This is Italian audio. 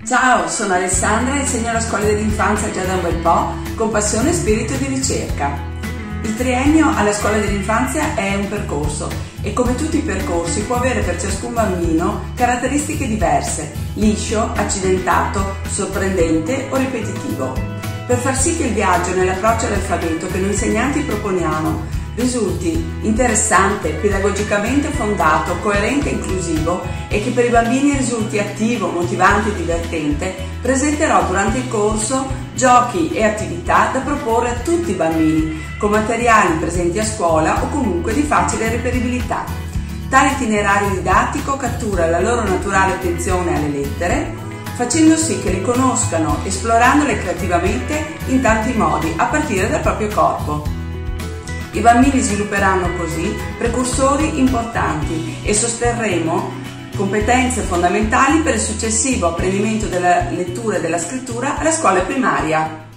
Ciao, sono Alessandra e insegno alla scuola dell'infanzia già da un bel po', con passione e spirito di ricerca. Il triennio alla scuola dell'infanzia è un percorso e come tutti i percorsi può avere per ciascun bambino caratteristiche diverse, liscio, accidentato, sorprendente o ripetitivo. Per far sì che il viaggio nell'approccio all'alfabeto che noi insegnanti proponiamo risulti interessante, pedagogicamente fondato, coerente e inclusivo e che per i bambini risulti attivo, motivante e divertente, presenterò durante il corso giochi e attività da proporre a tutti i bambini, con materiali presenti a scuola o comunque di facile reperibilità. Tale itinerario didattico cattura la loro naturale attenzione alle lettere, facendo sì che le conoscano, esplorandole creativamente in tanti modi, a partire dal proprio corpo. I bambini svilupperanno così precursori importanti e sosterremo competenze fondamentali per il successivo apprendimento della lettura e della scrittura alla scuola primaria.